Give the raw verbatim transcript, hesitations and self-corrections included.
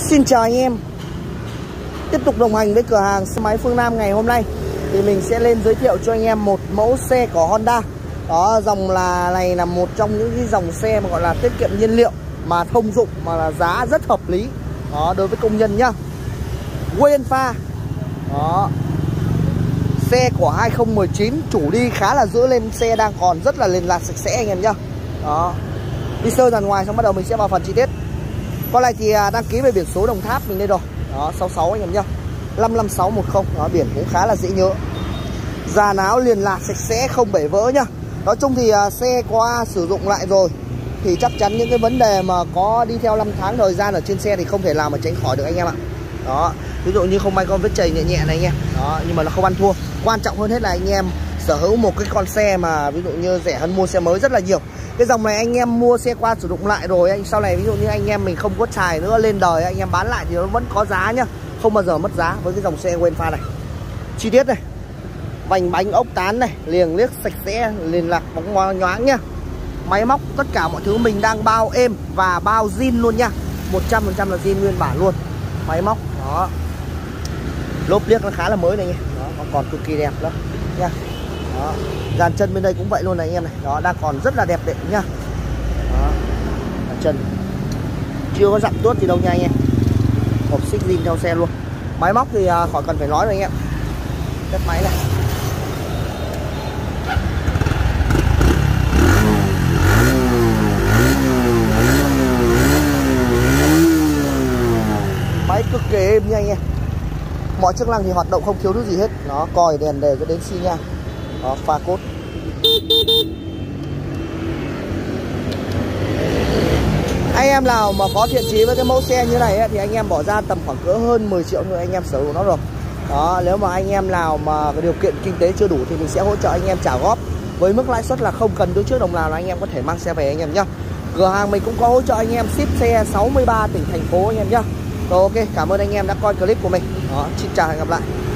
Xin chào anh em. Tiếp tục đồng hành với cửa hàng xe máy Phương Nam ngày hôm nay thì mình sẽ lên giới thiệu cho anh em một mẫu xe của Honda. Đó, dòng là này là một trong những cái dòng xe mà gọi là tiết kiệm nhiên liệu mà thông dụng mà là giá rất hợp lý. Đó, đối với công nhân nhá. Quên pha. Đó. Xe của hai không một chín, chủ đi khá là giữ, lên xe đang còn rất là liền lạc sạch sẽ anh em nhá. Đó. Đi sơ dàn ngoài xong bắt đầu mình sẽ vào phần chi tiết. Con này thì đăng ký về biển số Đồng Tháp mình đây rồi. Đó, sáu sáu anh em nhá. năm năm sáu một không. Đó, biển cũng khá là dễ nhớ. Dàn áo liền lạc sạch sẽ, không bể vỡ nhá. Nói chung thì uh, xe qua sử dụng lại rồi thì chắc chắn những cái vấn đề mà có đi theo năm tháng thời gian ở trên xe thì không thể nào mà tránh khỏi được anh em ạ. Đó, ví dụ như không may con vết chày nhẹ nhẹ này anh em. Đó, nhưng mà nó không ăn thua. Quan trọng hơn hết là anh em sở hữu một cái con xe mà ví dụ như rẻ hơn mua xe mới rất là nhiều. Cái dòng này anh em mua xe qua sử dụng lại rồi, anh sau này ví dụ như anh em mình không có xài nữa, lên đời anh em bán lại thì nó vẫn có giá nhá, không bao giờ mất giá với cái dòng xe quên pha này. Chi tiết này, vành bánh ốc tán này, liền liếc sạch sẽ, liền lạc bóng ngoan nhoáng nhá. Máy móc tất cả mọi thứ mình đang bao êm và bao zin luôn nha, một trăm phần trăm là zin nguyên bản luôn. Máy móc đó, lốp liếc nó khá là mới này nha. Đó, còn, còn cực kỳ đẹp đó nha. Đó, dàn chân bên đây cũng vậy luôn này anh em này. Đó, đang còn rất là đẹp đệm nhá. Đó, dàn chân chưa có dặm tuốt gì đâu nha anh em. Hộp xích zin theo xe luôn. Máy móc thì à, khỏi cần phải nói rồi anh em. Đất máy này, máy cực kỳ êm nha anh em. Mọi chức năng thì hoạt động không thiếu thứ gì hết. Nó còi đèn đề cho đến xi nhan. Đó, pha cốt. Anh em nào mà có thiện chí với cái mẫu xe như này ấy, thì anh em bỏ ra tầm khoảng cỡ hơn mười triệu nữa anh em sở hữu nó rồi. Đó, nếu mà anh em nào mà điều kiện kinh tế chưa đủ thì mình sẽ hỗ trợ anh em trả góp với mức lãi suất là không cần đối trước đồng nào là anh em có thể mang xe về anh em nhá. Cửa hàng mình cũng có hỗ trợ anh em ship xe sáu mươi ba tỉnh thành phố anh em nhá. Rồi, ok, cảm ơn anh em đã coi clip của mình. Đó, xin chào, hẹn gặp lại.